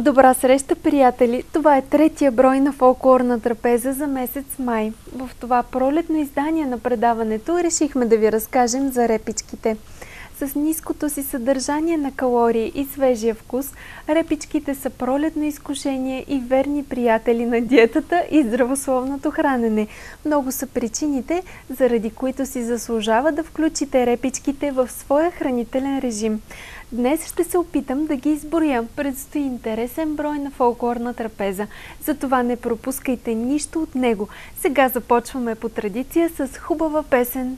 Добра среща, приятели! Това е третия брой на фолклорна трапеза за месец май. В това пролетно издание на предаването решихме да ви разкажем за репичките. С ниското си съдържание на калории и свежия вкус, репичките са пролетно изкушение и верни приятели на диетата и здравословното хранене. Много са причините, заради които си заслужава да включите репичките в своя хранителен режим. Днес ще се опитам да ги изброя. Предстои интересен брой на фолклорна трапеза. Затова не пропускайте нищо от него. Сега започваме по традиция с хубава песен.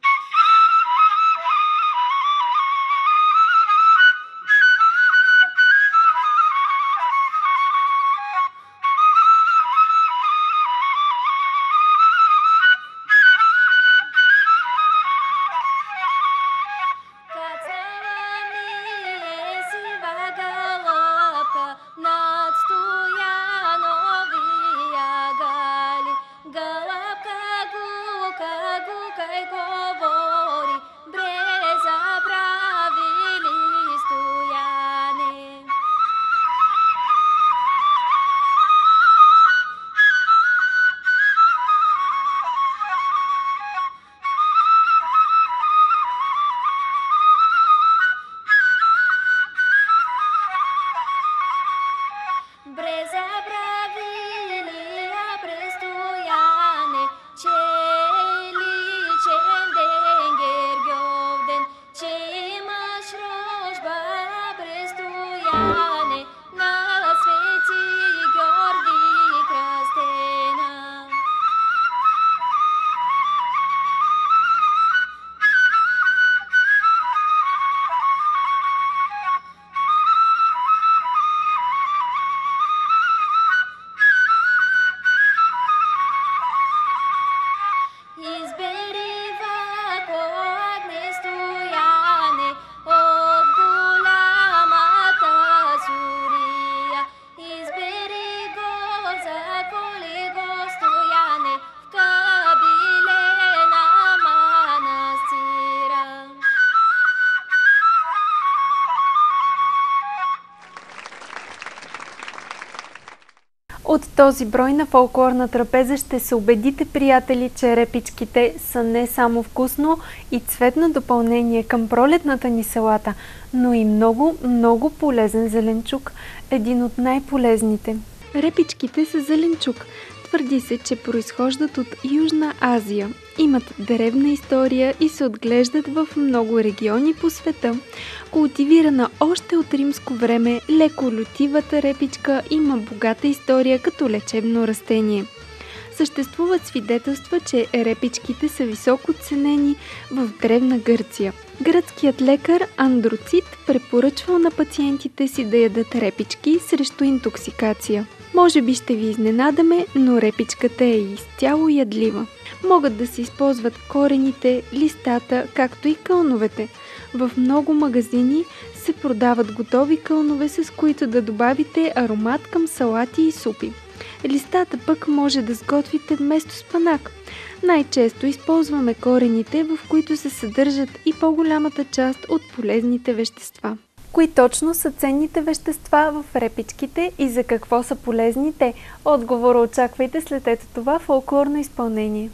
От този брой на фолклорна трапеза ще се убедите, приятели, че репичките са не само вкусно и цветно допълнение към пролетната ни салата, но и много, много полезен зеленчук. Един от най-полезните. Репичките са зеленчук. Твърди се, че произхождат от Южна Азия. Имат древна история и се отглеждат в много региони по света. Култивирана още от римско време, леколютивата репичка има богата история като лечебно растение. Съществуват свидетелства, че репичките са високо ценени в древна Гърция. Гръцкият лекар Андроцит препоръчвал на пациентите си да ядат репички срещу интоксикация. Може би ще ви изненадаме, но репичката е изцяло ядлива. Могат да се използват корените, листата, както и кълновете. В много магазини се продават готови кълнове, с които да добавите аромат към салати и супи. Листата пък може да сготвите вместо спанак. Най-често използваме корените, в които се съдържат и по-голямата част от полезните вещества. Кои точно са ценните вещества в репичките и за какво са полезни те? Отговора очаквайте след ето това фолклорно изпълнение.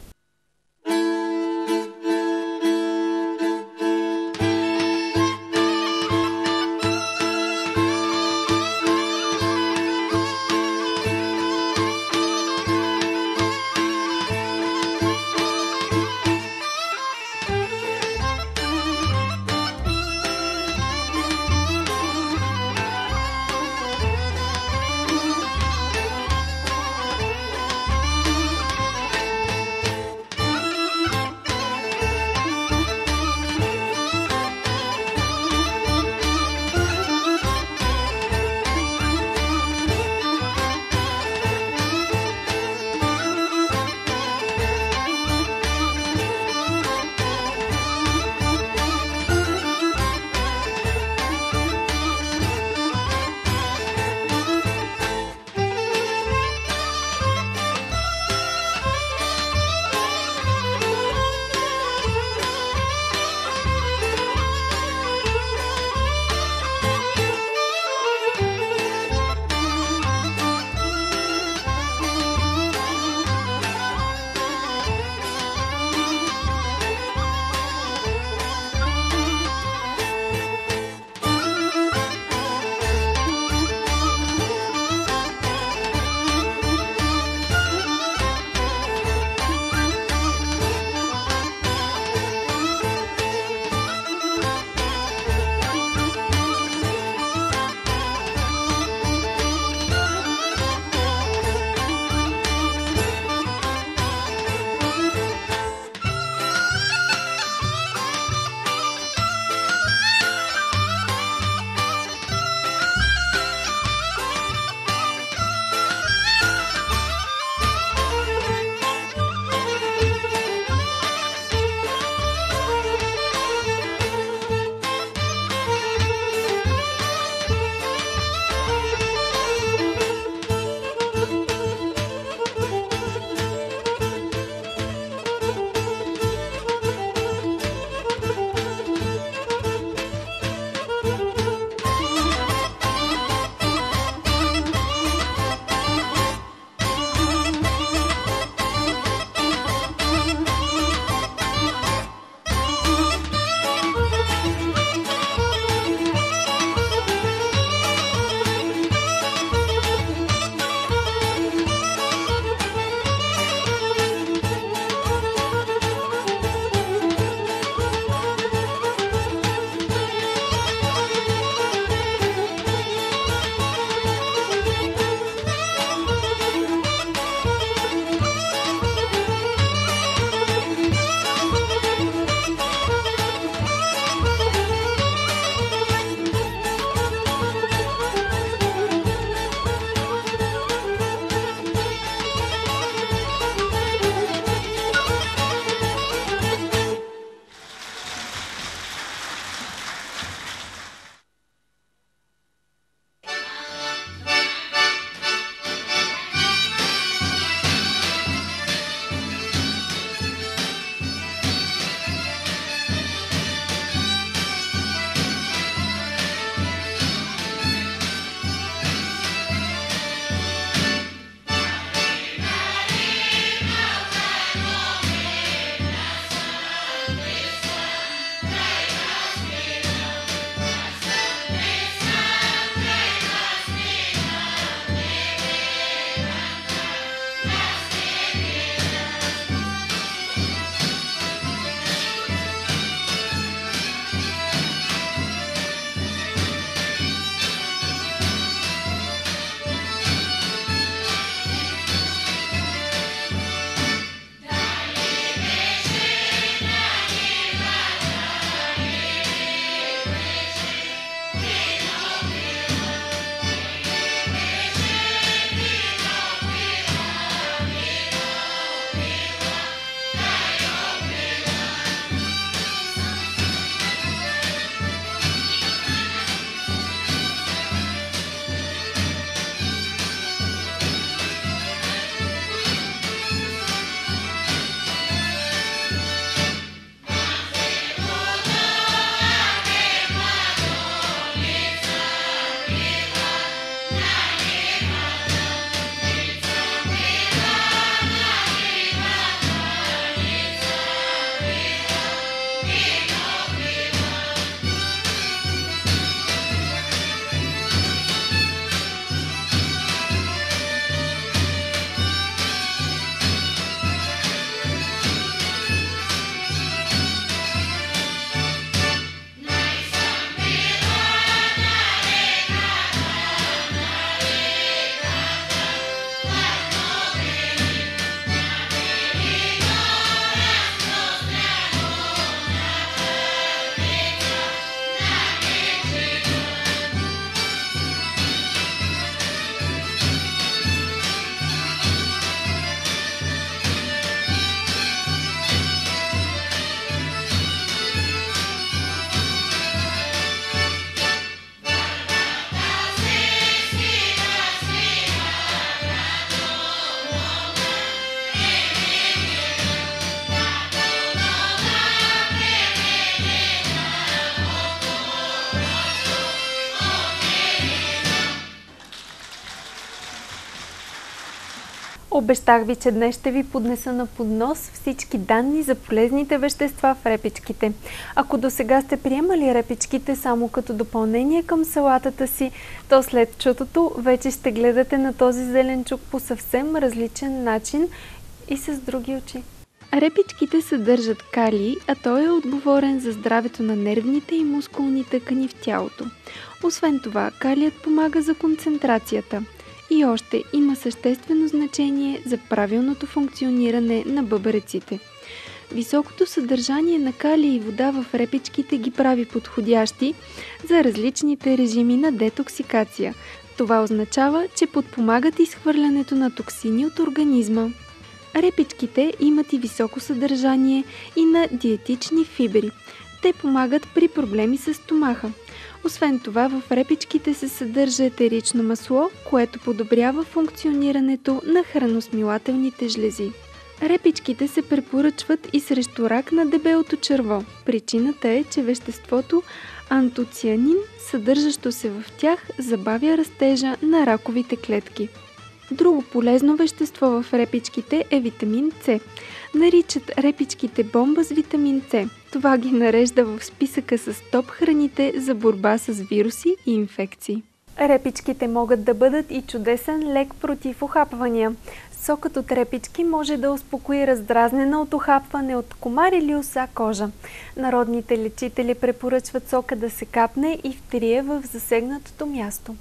Обещах ви, че днес ще ви поднеса на поднос всички данни за полезните вещества в репичките. Ако досега сте приемали репичките само като допълнение към салатата си, то след чутото вече ще гледате на този зеленчук по съвсем различен начин и с други очи. Репичките съдържат калий, а той е отговорен за здравето на нервните и мускулни тъкани в тялото. Освен това, калият помага за концентрацията. И още има съществено значение за правилното функциониране на бъбреците. Високото съдържание на калий и вода в репичките ги прави подходящи за различните режими на детоксикация. Това означава, че подпомагат изхвърлянето на токсини от организма. Репичките имат и високо съдържание и на диетични фибри. Те помагат при проблеми с стомаха. Освен това, в репичките се съдържа етерично масло, което подобрява функционирането на храносмилателните жлези. Репичките се препоръчват и срещу рак на дебелото черво. Причината е, че веществото антоцианин, съдържащо се в тях, забавя растежа на раковите клетки. Друго полезно вещество в репичките е витамин С. Наричат репичките бомба с витамин С. Това ги нарежда в списъка с топ храните за борба с вируси и инфекции. Репичките могат да бъдат и чудесен лек против охапвания. Сокът от репички може да успокои раздразнена от охапване от комар или оса кожа. Народните лечители препоръчват сока да се капне и втрие в засегнатото място.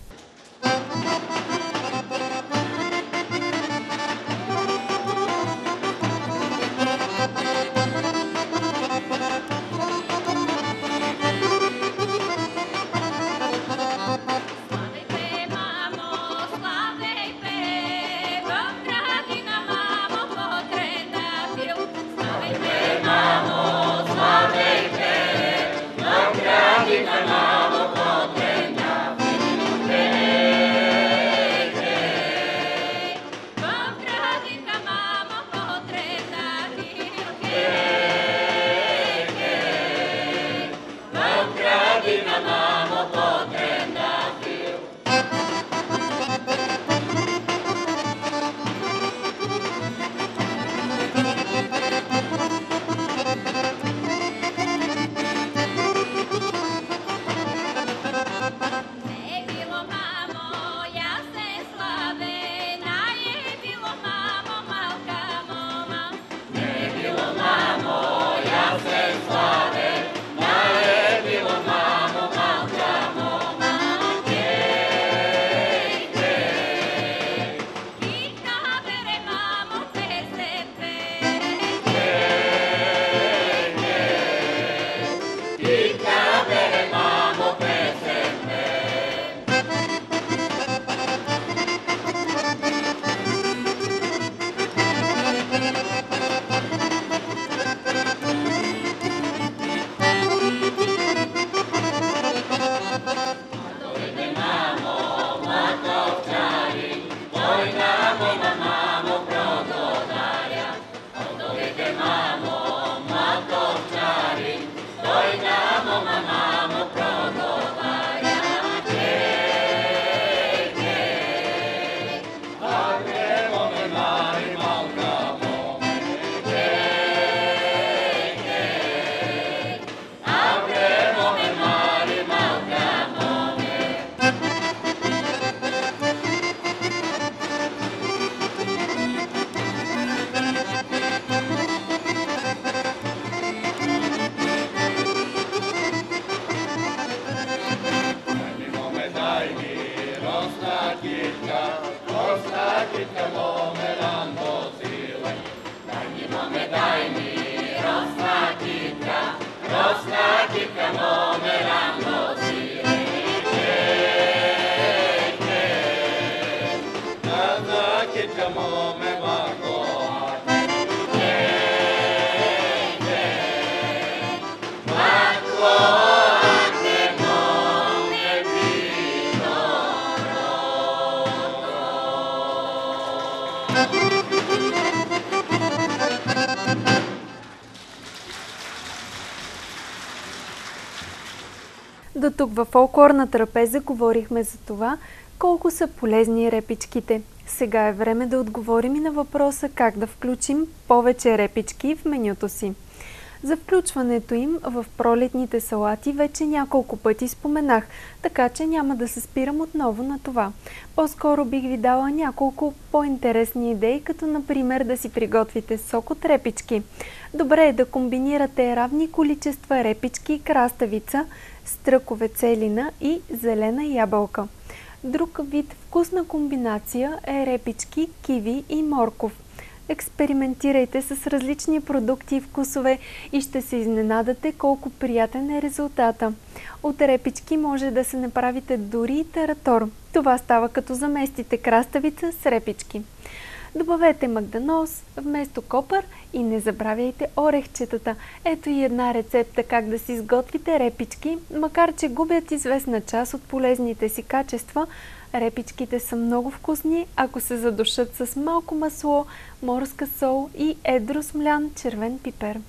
До тук във фолклорна трапеза говорихме за това Колко са полезни репичките? Сега е време да отговорим и на въпроса как да включим повече репички в менюто си. За включването им в пролетните салати вече няколко пъти споменах, така че няма да се спирам отново на това. По-скоро бих ви дала няколко по-интересни идеи, като например да си приготвите сок от репички. Добре е да комбинирате равни количества репички, краставица, стръкове-целина и зелена ябълка. Друг вид вкусна комбинация е репички, киви и морков. Експериментирайте с различни продукти и вкусове и ще се изненадате колко приятен е резултата. От репички може да се направите дори и таратор. Това става като заместите краставица с репички. Добавете магданоз вместо копър и не забравяйте орехчетата. Ето и една рецепта как да си изготвите репички, макар че губят известна част от полезните си качества. Репичките са много вкусни, ако се задушат с малко масло, морска сол и едро смлян червен пипер.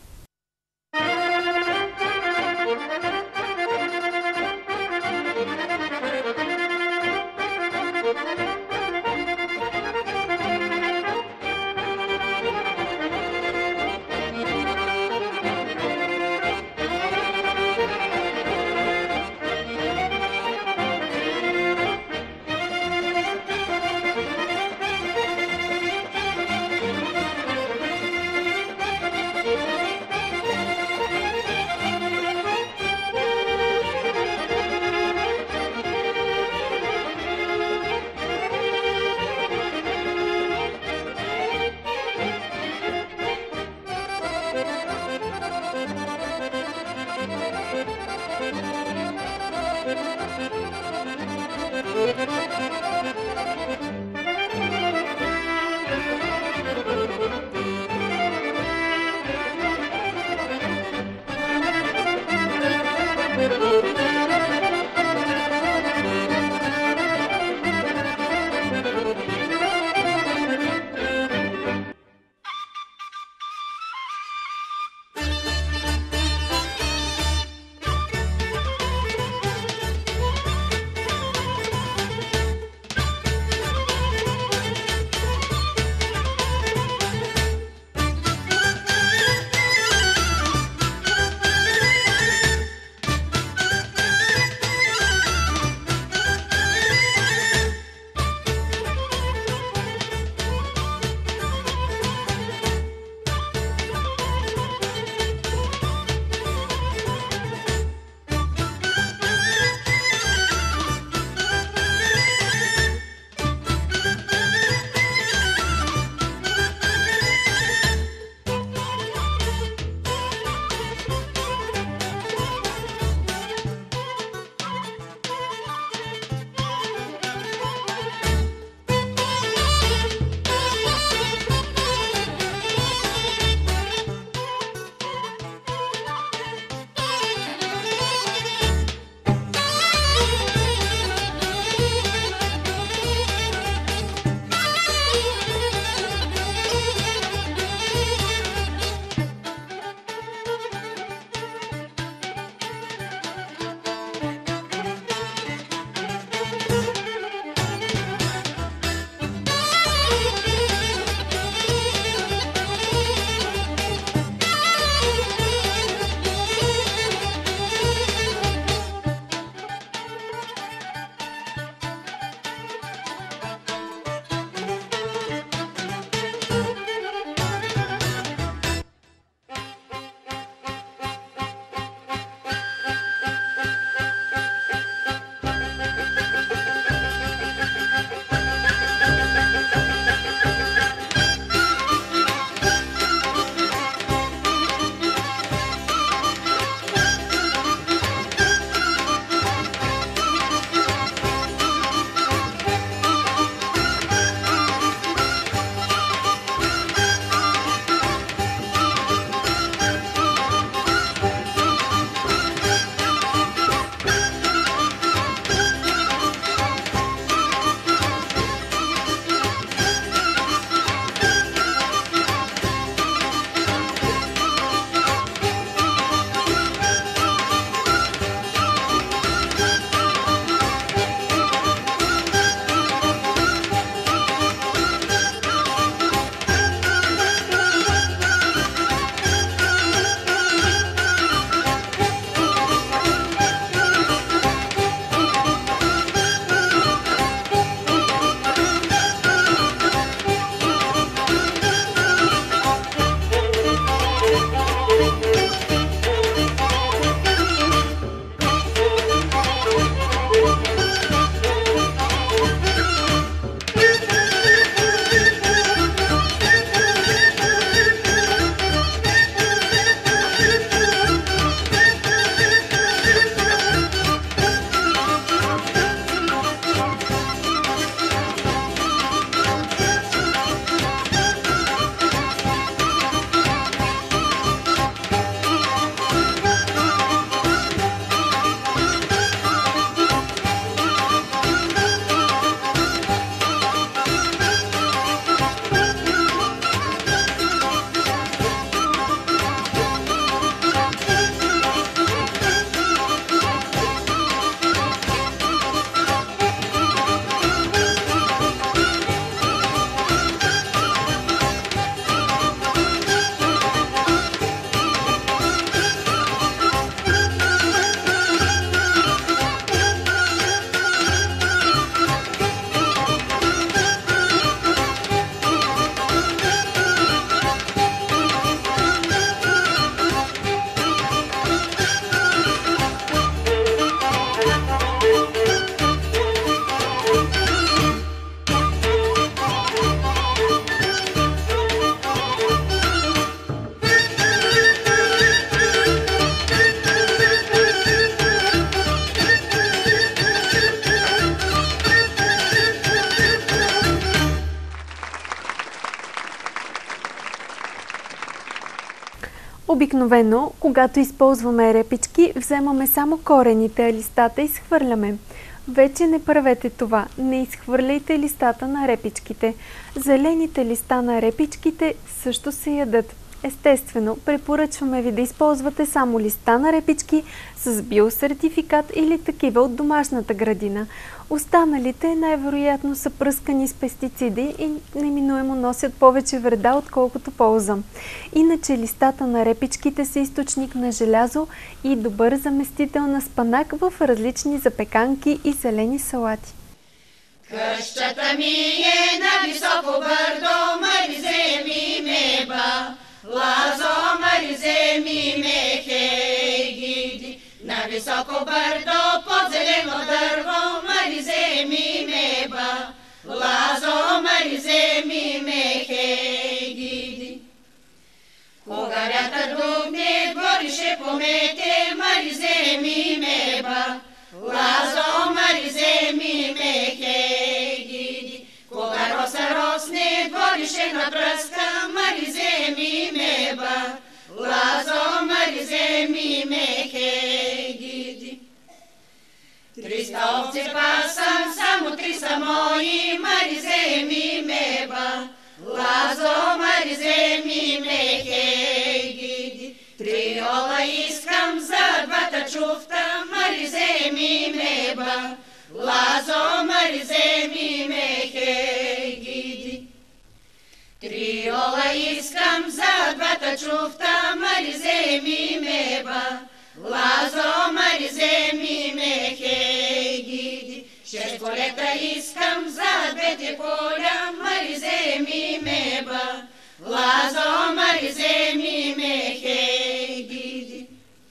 Обикновено, когато използваме репички, вземаме само корените, а листата изхвърляме. Вече не правете това. Не изхвърляйте листата на репичките. Зелените листа на репичките също се ядат. Естествено, препоръчваме ви да използвате само листа на репички с биосертификат или такива от домашната градина. Останалите най-вероятно са пръскани с пестициди и неминуемо носят повече вреда, отколкото полза. Иначе листата на репичките са източник на желязо и добър заместител на спанак в различни запеканки и зелени салати. Къщата ми е на високо бърдо, маризе ми меба, лазо маризе ми мехе гиди. На високо бърдо, под зелено дърво, маризе ми меба, лазо маризе ми мехе гиди. Кога вятър духне, дворище помете, маризе ми меба, лазо маризе ми мехе гиди. Кога роса росне, дворище напръска, маризе ми меба, лазо маризе ми мехе гиди. 300 овце пасам, само 3 са мои, маризе ми меба, лазо маризе ми мехе гиди. 3 ола искам за 2 чуфта, маризе ми меба, лазо маризе ми мехе гиди. 3 ола искам за 2 чуфта, маризе ми меба, лазо маризе ми мехе гиди. 6 колета искам за 2 поля, маризе ми меба, лазо маризе ми мехе гиди.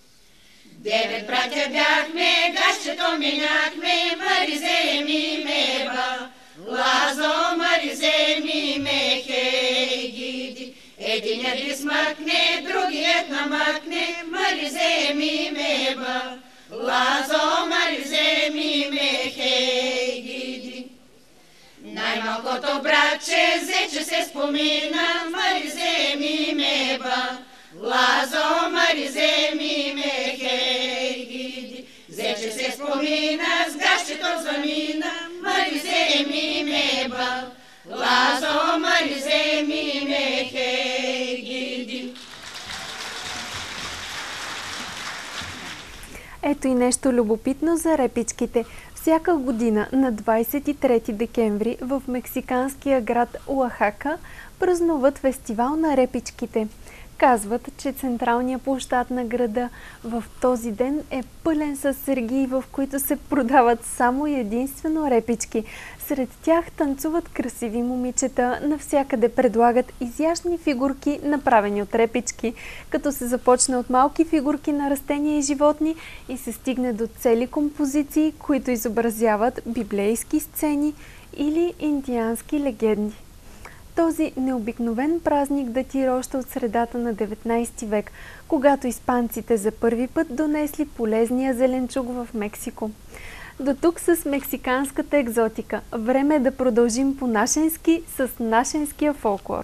9 братя бяхме, гащето минахме, маризе ми меба, лазо маризе ми мехе гиди. Единият измъкне, другият намъкне, маризе ми меба, лазо маризе ми мехе гиди. Най-малкото братче, зече се спомина, маризе ми меба, лазо маризе ми мехе гиди. Зече се спомина, с гащето замина, маризе ми меба, лазо маризе ми мехе гиди. Ето и нещо любопитно за репичките. Всяка година на 23 декември в мексиканския град Оахака празнуват фестивал на репичките. Казват, че централният площад на града в този ден е пълен с сергии, в които се продават само и единствено репички. Сред тях танцуват красиви момичета, навсякъде предлагат изящни фигурки, направени от репички, като се започне от малки фигурки на растения и животни и се стигне до цели композиции, които изобразяват библейски сцени или индиански легенди. Този необикновен празник датира още от средата на 19 век, когато испанците за първи път донесли полезния зеленчук в Мексико. До тук с мексиканската екзотика. Време е да продължим по-нашенски с нашенския фолклор.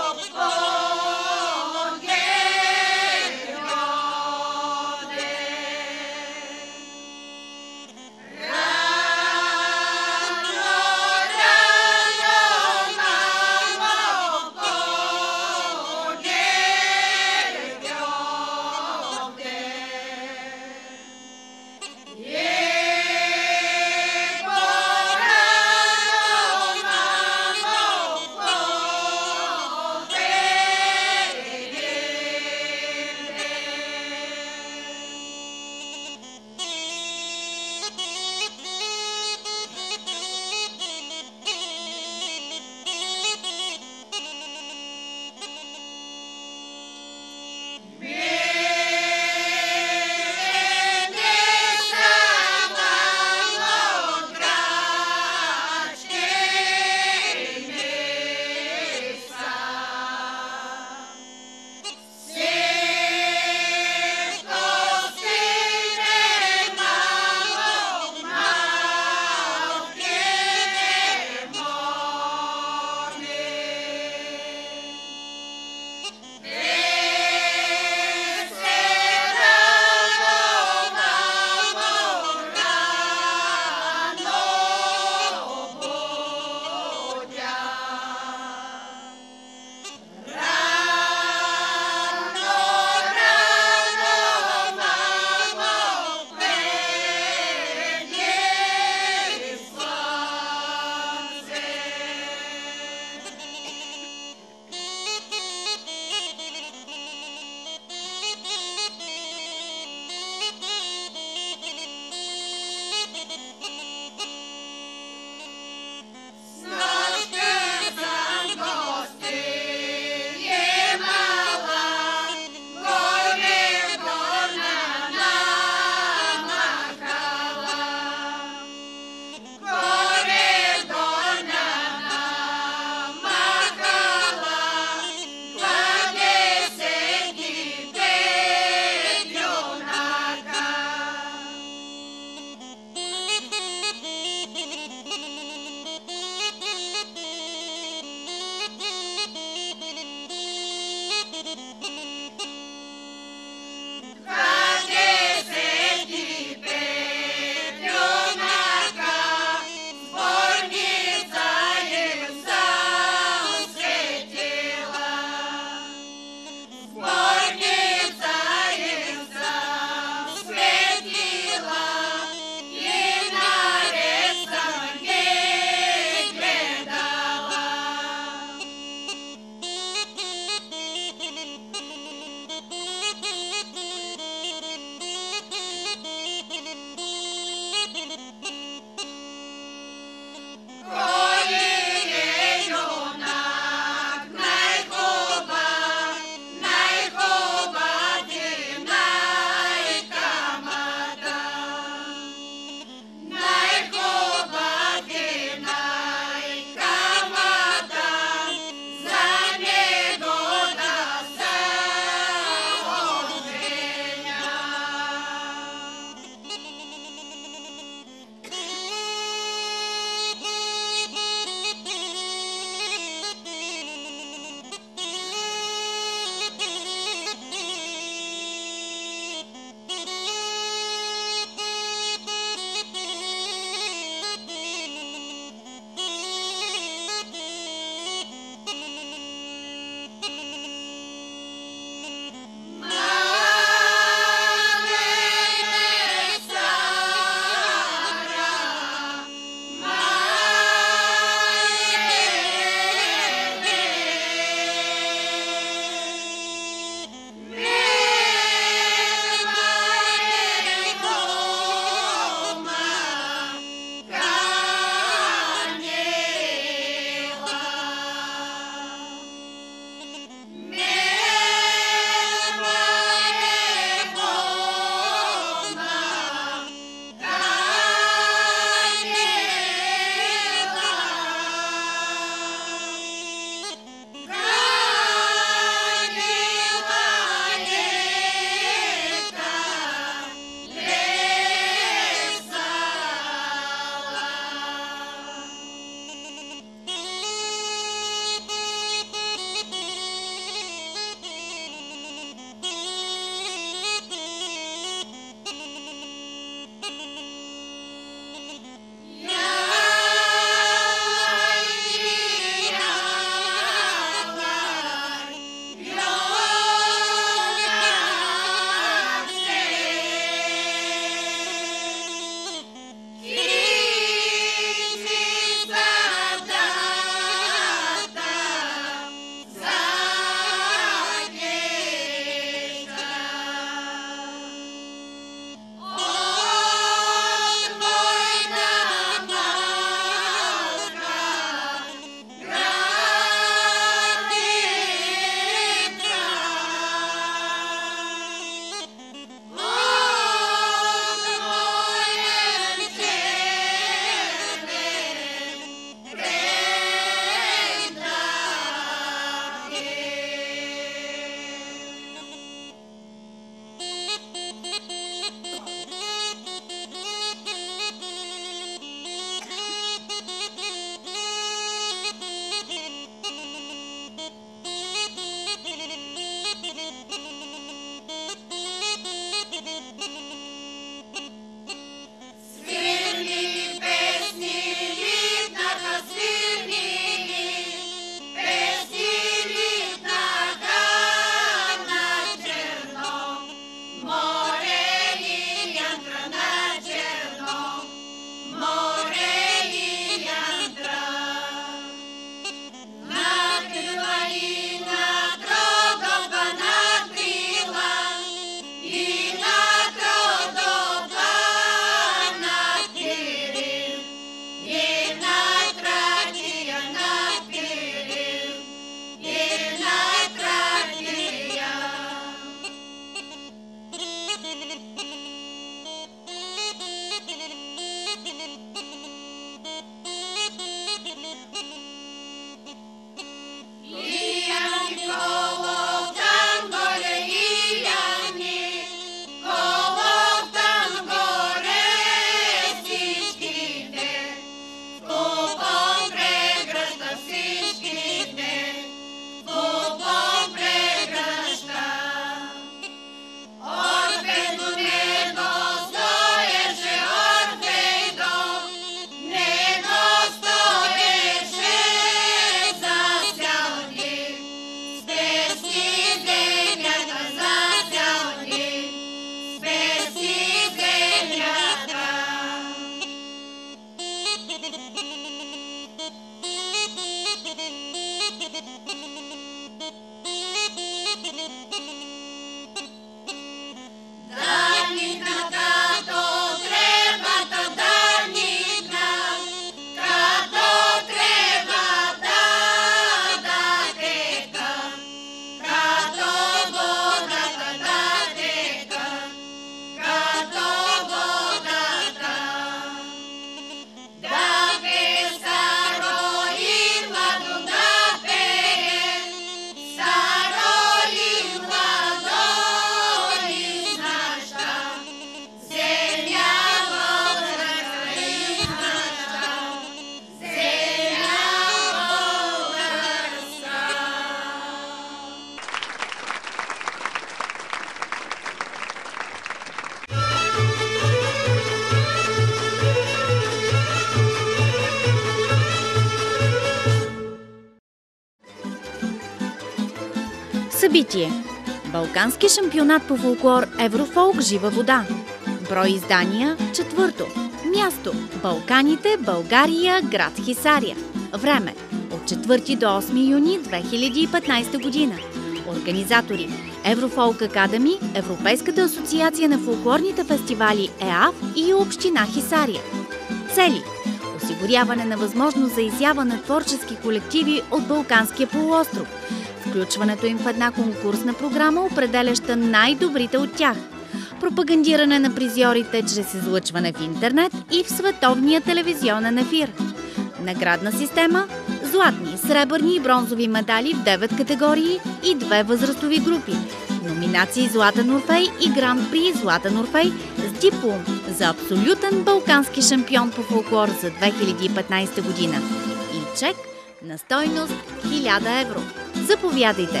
Събитие. Балкански шампионат по фолклор Еврофолк Жива вода. Брой издания 4. Място Балканите, България, град Хисаря. Време от 4 до 8 юни 2015 година. Организатори Еврофолк Академи, Европейската асоциация на фолклорните фестивали ЕАФ и Община Хисаря. Цели: осигуряване на възможност за изява на творчески колективи от Балканския полуостров, включването им в една конкурсна програма, определяща най-добрите от тях, пропагандиране на призьорите чрез излъчване в интернет и в световния телевизионен ефир. Наградна система: златни, сребърни и бронзови медали в 9 категории и 2 възрастови групи. Номинации Златен Орфей и Гран-при Златен Орфей с диплом за абсолютен балкански шампион по фолклор за 2015 година. И чек на стойност 1000 евро. Заповядайте!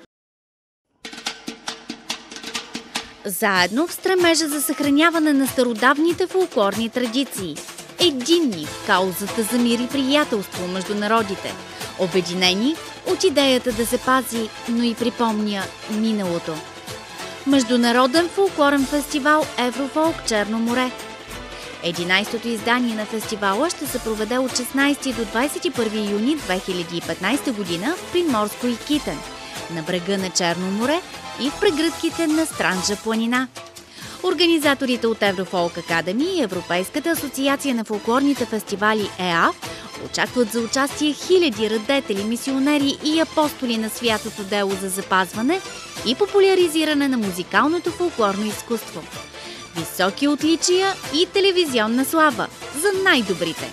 Заедно в стремежа за съхраняване на стародавните фолклорни традиции. Единни в каузата за мир и приятелство между народите. Обединени от идеята да се пази, но и припомня миналото. Международен фолклорен фестивал Еврофолк Черно море. 11-то издание на фестивала ще се проведе от 16 до 21 юни 2015 година в Приморско и Китен, на брега на Черно море и в прегръдките на Странджа планина. Организаторите от Еврофолк Академи и Европейската асоциация на фолклорните фестивали ЕАФ очакват за участие хиляди радетели, мисионери и апостоли на святото дело за запазване и популяризиране на музикалното фолклорно изкуство. Високи отличия и телевизионна слава за най-добрите!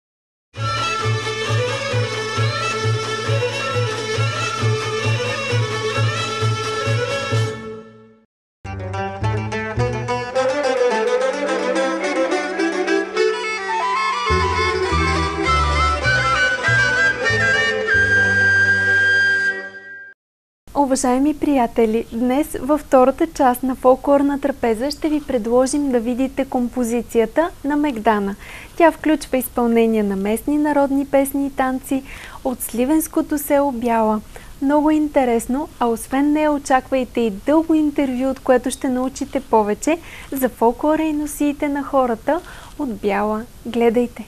Уважаеми приятели, днес във втората част на фолклорна трапеза ще ви предложим да видите композицията на Мегдана. Тя включва изпълнение на местни народни песни и танци от сливенското село Бяла. Много интересно, а освен нея очаквайте и дълго интервю, от което ще научите повече за фолклора и носиите на хората от Бяла. Гледайте!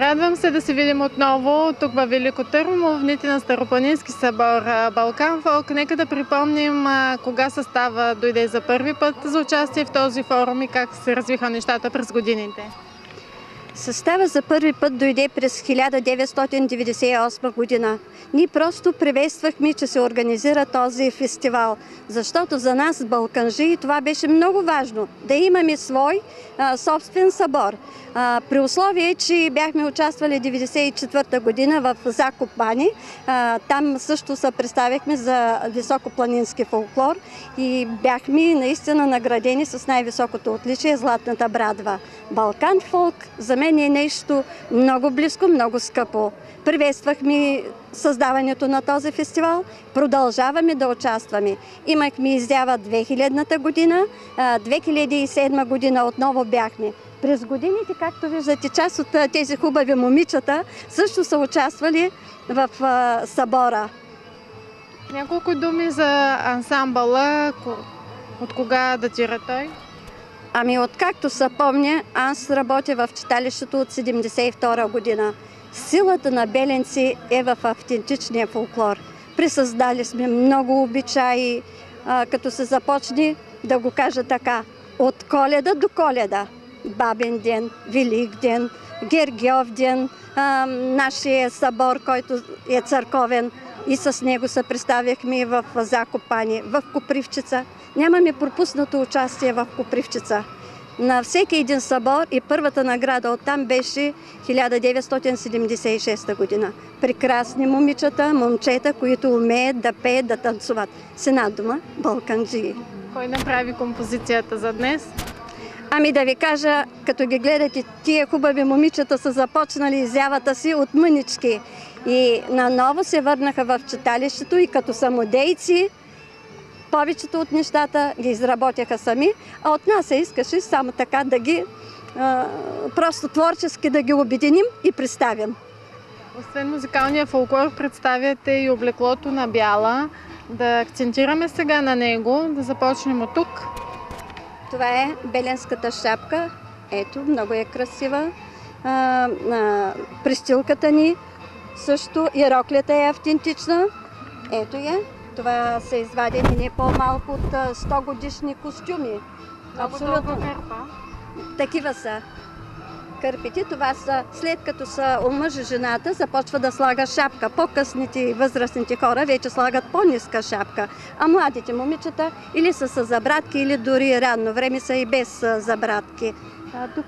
Радвам се да се видим отново тук във Велико Търново, в дните на Старопланински събор Балкан Фолк. Нека да припомним кога състава дойде за първи път за участие в този форум и как се развиха нещата през годините. Състава за първи път дойде през 1998 година. Ние просто приветствахме, че се организира този фестивал, защото за нас, балканжи, това беше много важно, да имаме свой собствен събор. При условие, че бяхме участвали 1994 година в Закопане, там също се представихме за високопланински фолклор и бяхме наистина наградени с най-високото отличие Златната брадва. Балкан фолк за мен е нещо много близко, много скъпо. Приветствахме създаването на този фестивал, продължаваме да участваме. Имахме изява 2000-та година, 2007 година отново бяхме. През годините, както виждате, част от тези хубави момичета също са участвали в събора. Няколко думи за ансамбъла, от кога датира той? Ами откакто се помня, аз работя в читалището от 1972 година. Силата на Беленци е в автентичния фолклор. Присъздали сме много обичаи, като се започне, да го кажа така, от Коледа до Коледа. Бабен ден, Велик ден, Гергьов ден, нашия събор, който е църковен, и с него се представяхме в Закопане, в Копривчица. Нямаме пропуснато участие в Копривчица. На всеки един събор и първата награда оттам беше 1976 година. Прекрасни момичета, момчета, които умеят да пеят, да танцуват. С една дума, балканджии. Кой направи композицията за днес? Ами да ви кажа, като ги гледате, тия хубави момичета са започнали изявата си от мънички. И наново се върнаха в читалището и като самодейци, повечето от нещата ги изработяха сами, а от нас се искаше само така да ги, просто творчески да ги обединим и представим. Освен музикалния фолклор, представяте и облеклото на бяла. Да акцентираме сега на него, да започнем от тук. Това е беленската шапка. Ето, много е красива. Пристилката ни също, и роклята е автентична. Ето я. Това са извадени не по-малко от 100 годишни костюми. Абсолютно. Такива са. Кърпите, това са, след като са омъжи жената, започва да слага шапка. По-късните и възрастните хора вече слагат по-ниска шапка. А младите момичета или са с забратки, или дори ранно време са и без забратки. Тук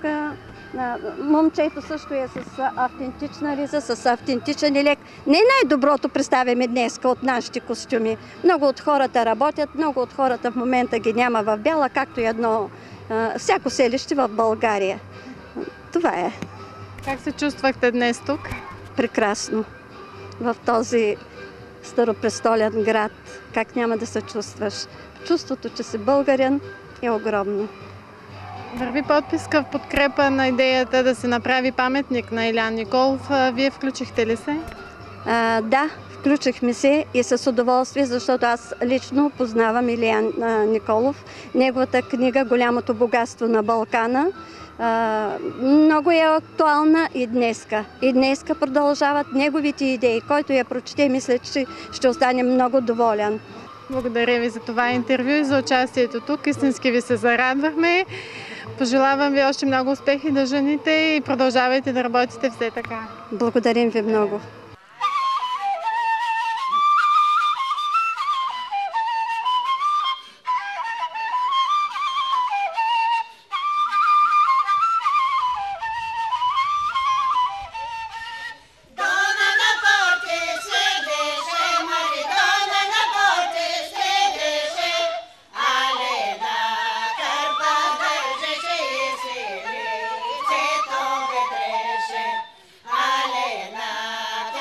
момчето също е с автентична риза, с автентичен елек. Не най-доброто представяме днес от нашите костюми. Много от хората работят, много от хората в момента ги няма в Бяла, както и всяко селище в България. Това е. Как се чувствахте днес тук? Прекрасно. В този старопрестолен град. Как няма да се чувстваш? Чувството, че си българин, е огромно. Върви подписка в подкрепа на идеята да се направи паметник на Илян Николов. Вие включихте ли се? Да, включихме се и с удоволствие, защото аз лично познавам Илян Николов. Неговата книга "Голямото богатство на Балкана" много е актуална и днеска. И днеска продължават неговите идеи. Който я прочете, мисля, че ще остане много доволен. Благодаря ви за това интервю и за участието тук. Истински ви се зарадвахме. Пожелавам ви още много успехи да жените и продължавайте да работите все така. Благодарим ви много. Алена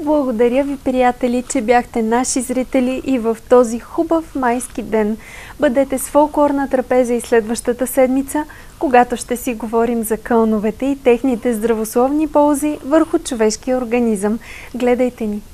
Благодаря ви, приятели, че бяхте наши зрители и в този хубав майски ден. Бъдете с фолклорна трапеза и следващата седмица, когато ще си говорим за кълновете и техните здравословни ползи върху човешкия организъм. Гледайте ни!